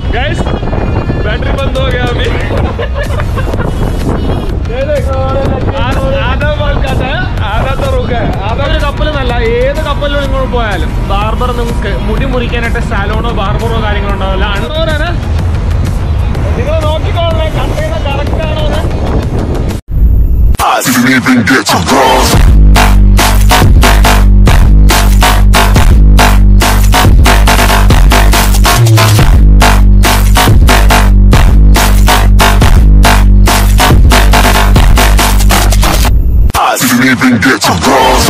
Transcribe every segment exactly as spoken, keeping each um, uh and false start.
Guys battery बंद हो गया अभी। ये देखो आधा बाल काटा है, आधा तो रुका है। आधा ഒരു കപ്പലെന്നല്ല, ഏത് കപ്പലിലും നിങ്ങൾ പോയാലും ബാർബർ നിങ്ങൾക്ക് മുടി മുറിക്കാനായിട്ട് സാലോണോ ബാർബറോ കാര്യങ്ങളോ ഉണ്ടാവില്ല. അണ്ണൂരാണ് നിങ്ങൾ നോക്കിക്കോളേ കണ്ടെയ്നർ കറക്റ്റ് ആണോ എന്ന്. Even get to cross.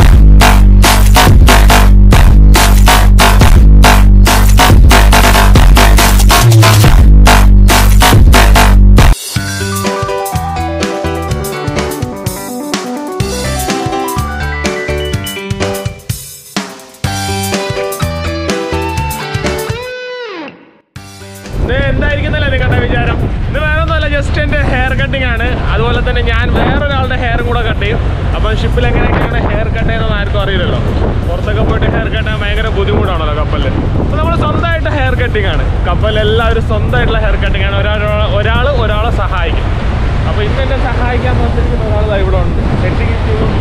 എന്തായിരിക്കുന്നല്ലേ നിങ്ങളുടെ വിചാരം? ഇത് വേറെ ഒന്നുമല്ല, ജസ്റ്റ് എൻ്റെ ഹെയർ കട്ടിങ് ആണ്. അതുപോലെ തന്നെ ഞാൻ വേറൊരാളുടെ ഹെയറും കൂടെ കട്ട് ചെയ്യും. അപ്പം ഷിപ്പിൽ എങ്ങനെയൊക്കെയാണ് ഹെയർ കട്ട് ചെയ്യുന്നതെന്ന് ആർക്കും അറിയില്ലല്ലോ. പുറത്തൊക്കെ പോയിട്ട് ഹെയർ കട്ട് ചെയ്യാൻ ഭയങ്കര ബുദ്ധിമുട്ടാണല്ലോ കപ്പലിൽ. അപ്പോൾ നമ്മൾ സ്വന്തമായിട്ട് ഹെയർ കട്ടിങ് ആണ്. കപ്പലെല്ലാവരും സ്വന്തമായിട്ടുള്ള ഹെയർ കട്ടിങ് ആണ്. ഒരാൾ ഒരാൾ ഒരാളെ സഹായിക്കും. അപ്പോൾ ഇന്ന് എന്നെ സഹായിക്കാൻ വന്നിരിക്കുന്ന ഒരാൾ ഇവിടെ ഉണ്ട്. കട്ടിങ്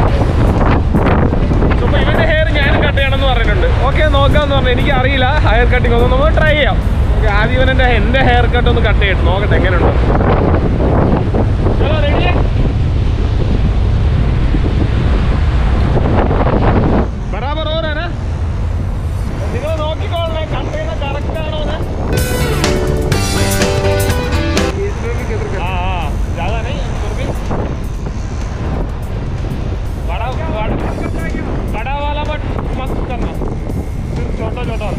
അപ്പോൾ ഇവൻ്റെ ഹെയർ ഞാൻ കട്ട് ചെയ്യണമെന്ന് പറഞ്ഞിട്ടുണ്ട്. ഓക്കെ നോക്കാമെന്ന് പറഞ്ഞു. എനിക്ക് അറിയില്ല ഹെയർ കട്ടിങ് ഒന്നും, നമുക്ക് ട്രൈ ചെയ്യാം. ആദ്യം ഇവനെൻ്റെ എൻ്റെ ഹെയർ കട്ട് ഒന്ന് കട്ട് ചെയ്തിട്ട് നോക്കട്ടെ എങ്ങനെയുണ്ട്. റെഡിയാ? ബറാബർ ഓരാണ്. നിങ്ങൾ നോക്കിക്കോളേ കണ്ടെയ്നർ കറക്റ്റ് ആണോ എന്ന്. हाँ हाँ ज़्यादा नहीं भी बड़ा बड़ा वाला बट मत करना, सिर्फ छोटा छोटा.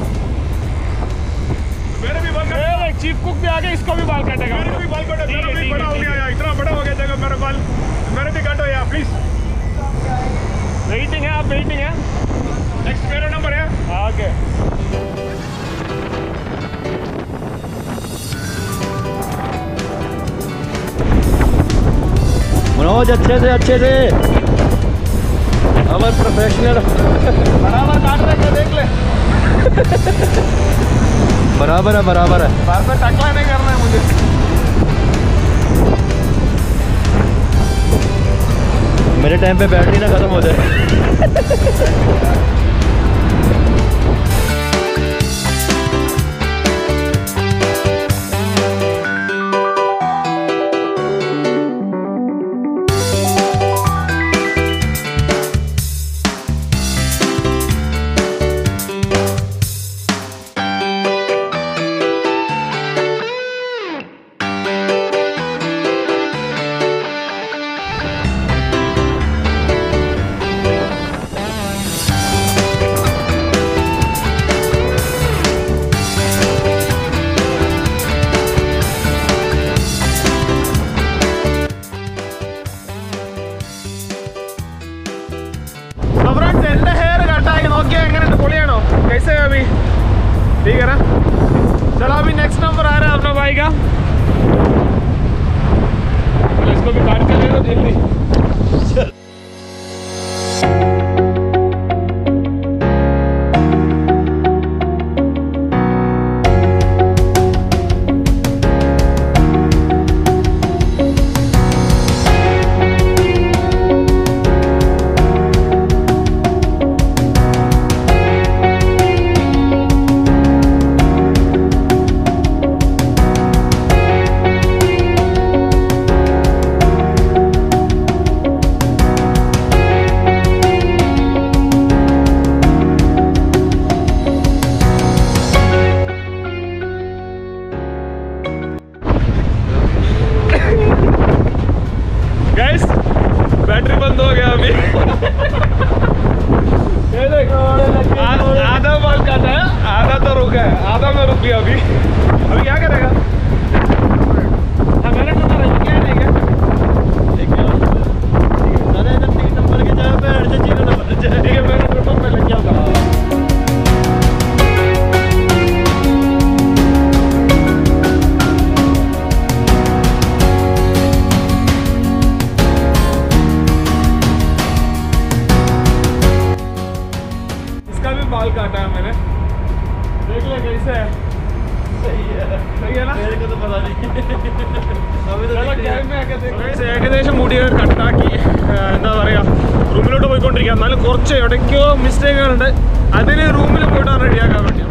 मेरे भी बाल कटे, चीफ कुक भी आ गया, इसको भी बाल कटेगा. मेरे भी बाल कटे, मेरा भी बड़ा हो गया यार, इतना बड़ा हो गया जगह मेरा बाल. मेरे भी काटो यार प्लीज. वेटिंग है, आप वेटिंग है. नेक्स्ट मेरा नंबर है. हाँ ओके. मनोज अच्छे से अच्छे से हमारे प्रोफेशनल बराबर काट रहे हैं, देख ले. बराबर है बराबर है. बार बार टकला नहीं करना है मुझे. मेरे टाइम पे बैटरी ना खत्म हो जाए. कैसे है अभी? ठीक है ना? चलो अभी नेक्स्ट नंबर आ रहा है अपना भाई का. इसको भी काट के ले लो जल्दी. बैटरी बंद हो गया अभी. ये देखो आधा बाल काटा है, आधा तो रुका है. आधा में रुक गया अभी. अभी क्या करेगा? हाँ मेरा नंबर है, क्या है क्या? अरे इधर तीन नंबर की जगह पे अड़चे जीरो नंबर. ठीक है मेरा ट्रिपल में लग जाऊंगा. बाल काटा है मैंने, देख ले कैसे है. सही है. ഏകദേശം മുടിയൊക്കെ കട്ടാക്കി എന്താ പറയാ റൂമിലോട്ട് പോയിക്കൊണ്ടിരിക്കുക. എന്നാലും കുറച്ച് എവിടേക്കോ മിസ്റ്റേക്കുകളുണ്ട്, അതിന് റൂമിൽ പോയിട്ട് റെഡിയാക്കാൻ വേണ്ടി.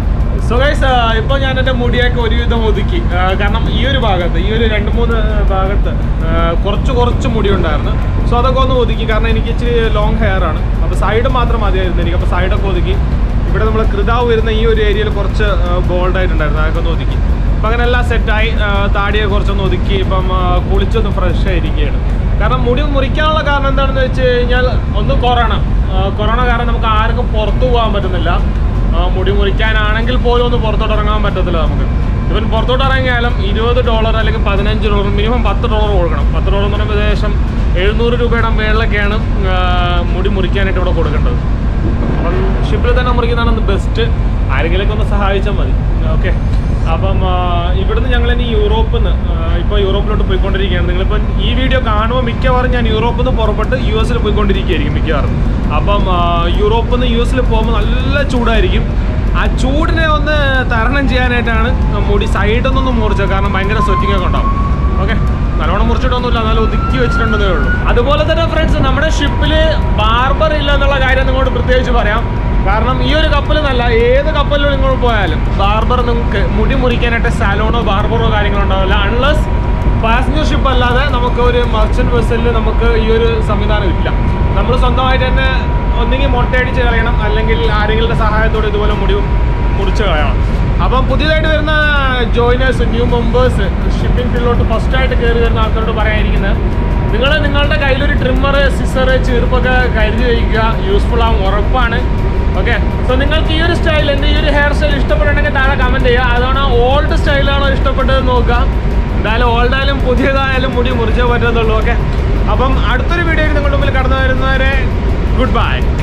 സോ ഗൈസ് ഇപ്പോൾ ഞാൻ എൻ്റെ മുടിയൊക്കെ ഒരുവിധം ഒതുക്കി. കാരണം ഈ ഒരു ഭാഗത്ത് ഈ ഒരു രണ്ട് മൂന്ന് ഭാഗത്ത് കുറച്ച് കുറച്ച് മുടി ഉണ്ടായിരുന്നു. സോ അതൊക്കെ ഒന്ന് ഒതുക്കി, കാരണം എനിക്ക് ഇച്ചിരി ലോങ് ഹെയർ ആണ്. അപ്പോൾ സൈഡ് മാത്രം മതിയായിരുന്നു എനിക്ക്. അപ്പോൾ സൈഡൊക്കെ ഒതുക്കി. ഇവിടെ നമ്മൾ കൃതാവ് വരുന്ന ഈ ഒരു ഏരിയയിൽ കുറച്ച് ബോൾഡായിട്ടുണ്ടായിരുന്നു, അതൊക്കെ ഒന്ന് ഒതുക്കി. അപ്പം അങ്ങനെ എല്ലാം സെറ്റായി. താടിയെ കുറച്ചൊന്ന് ഒതുക്കി ഇപ്പം കുളിച്ചൊന്ന് ഫ്രഷ് ആയിരിക്കുകയാണ്. കാരണം മുടി മുറിക്കാനുള്ള കാരണം എന്താണെന്ന് വെച്ച് കഴിഞ്ഞാൽ ഒന്ന് കൊറോണ കൊറോണ കാരണം നമുക്ക് ആർക്കും പുറത്തു പോകാൻ പറ്റുന്നില്ല. മുടി മുറിക്കാനാണെങ്കിൽ പോലും ഒന്ന് പുറത്തോട്ട് ഇറങ്ങാൻ പറ്റത്തില്ല നമുക്ക്. ഇവൻ പുറത്തോട്ട് ഇറങ്ങിയാലും ഇരുപത് ഡോളർ അല്ലെങ്കിൽ പതിനഞ്ച് ഡോളർ മിനിമം പത്ത് ഡോളർ കൊടുക്കണം. പത്ത് ഡോളർ എന്ന് പറയുമ്പോൾ ഏകദേശം എഴുന്നൂറ് രൂപയുടെ മേളിലൊക്കെയാണ് മുടി മുറിക്കാനായിട്ട് ഇവിടെ കൊടുക്കേണ്ടത്. അപ്പം ഷിപ്പിൽ തന്നെ മുറിക്കുന്നതാണ് ബെസ്റ്റ്. ആരെങ്കിലുമൊക്കെ ഒന്ന് സഹായിച്ചാൽ മതി. ഓക്കെ, അപ്പം ഇവിടുന്ന് ഞങ്ങൾ ഇനി യൂറോപ്പിൽ നിന്ന് ഇപ്പോൾ യൂറോപ്പിലോട്ട് പോയിക്കൊണ്ടിരിക്കുകയാണ്. നിങ്ങളിപ്പം ഈ വീഡിയോ കാണുമ്പോൾ മിക്കവാറും ഞാൻ യൂറോപ്പിൽ നിന്ന് പുറപ്പെട്ട് യു എസിൽ പോയിക്കൊണ്ടിരിക്കുകയായിരിക്കും മിക്കവാറും. അപ്പം യൂറോപ്പിൽ നിന്ന് യു എസിൽ പോകുമ്പോൾ നല്ല ചൂടായിരിക്കും. ആ ചൂടിനെ ഒന്ന് തരണം ചെയ്യാനായിട്ടാണ് മുടി സൈഡൊന്നൊന്ന് മുറിച്ചത്. കാരണം ഭയങ്കര സ്വെറ്റിംഗ് ഒക്കെ ഉണ്ടാവും. ഓക്കെ, നല്ലോണം മുറിച്ചിട്ടൊന്നുമില്ല, എന്നാലും ഒതുക്കി വെച്ചിട്ടുണ്ടെന്നേ ഉള്ളൂ. അതുപോലെ തന്നെ ഫ്രണ്ട്സ്, നമ്മുടെ ഷിപ്പിൽ ബാർബർ ഇല്ല എന്നുള്ള കാര്യം നിങ്ങളോട് പ്രത്യേകിച്ച് പറയാം. കാരണം ഈ ഒരു കപ്പലെന്നല്ല, ഏത് കപ്പലിലും നിങ്ങൾ പോയാലും ബാർബർ നിങ്ങൾക്ക് മുടി മുറിക്കാനായിട്ട് സാലോണോ ബാർബറോ കാര്യങ്ങളോ ഉണ്ടാവില്ല. അൺലെസ് പാസഞ്ചർ ഷിപ്പ് അല്ലാതെ നമുക്ക് ഒരു മർച്ചന്റ് വെസലിൽ നമുക്ക് ഈ ഒരു സംവിധാനം ഇല്ല. നമ്മൾ സ്വന്തമായിട്ട് തന്നെ ഒന്നെങ്കിൽ മൊട്ടയടിച്ച് കളയണം, അല്ലെങ്കിൽ ആരെങ്കിലും സഹായത്തോടെ ഇതുപോലെ മുടി മുറിച്ച് കളയണം. അപ്പം പുതിയതായിട്ട് വരുന്ന ജോയിനേഴ്സ്, ന്യൂ മെമ്പേഴ്സ്, ഷിപ്പിംഗ് ഫീൽഡിലോട്ട് ഫസ്റ്റായിട്ട് കയറി വരുന്ന ആൾക്കാരോട് പറയാനിരിക്കുന്നത്, നിങ്ങൾ നിങ്ങളുടെ കയ്യിലൊരു ട്രിമ്മർ, സിസർ, ചീർപ്പൊക്കെ കരുതി വയ്ക്കുക. യൂസ്ഫുൾ ആവും, ഉറപ്പാണ്. ഓക്കെ, സോ നിങ്ങൾക്ക് ഈ ഒരു സ്റ്റൈൽ, എൻ്റെ ഈ ഒരു ഹെയർ സ്റ്റൈൽ ഇഷ്ടപ്പെട്ടുണ്ടെങ്കിൽ താഴെ കമൻറ്റ് ചെയ്യുക. അതാണ് ഓൾഡ് സ്റ്റൈലാണോ ഇഷ്ടപ്പെട്ടത് നോക്കുക. എന്തായാലും ഓൾഡായാലും പുതിയതായാലും മുടി മുറിച്ചേ പറ്റത്തുള്ളൂ. ഓക്കെ, അപ്പം അടുത്തൊരു വീഡിയോയിൽ നിങ്ങളുടെ മുമ്പിൽ കടന്നു വരുന്നവരെ ഗുഡ് ബൈ.